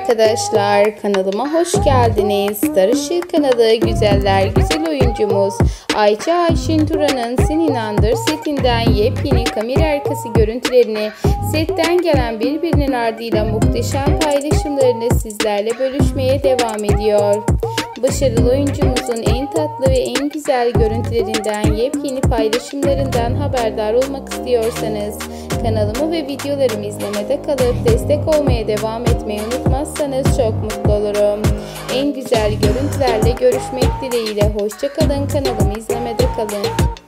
arkadaşlar, kanalıma hoş geldiniz. Star Işık kanalı güzeller güzel oyuncumuz Ayça Ayşin Turan'ın Sen İnandır setinden yepyeni kamera arkası görüntülerini, setten gelen birbirinin ardıyla muhteşem paylaşımlarını sizlerle bölüşmeye devam ediyor. Başarılı oyuncumuzun en tatlı ve en güzel görüntülerinden, yepyeni paylaşımlarından haberdar olmak istiyorsanız kanalımı ve videolarımı izlemede kalıp destek olmaya devam etmeyi unutmazsanız çok mutlu olurum. En güzel görüntülerle görüşmek dileğiyle. Hoşça kalın, kanalımı izlemede kalın.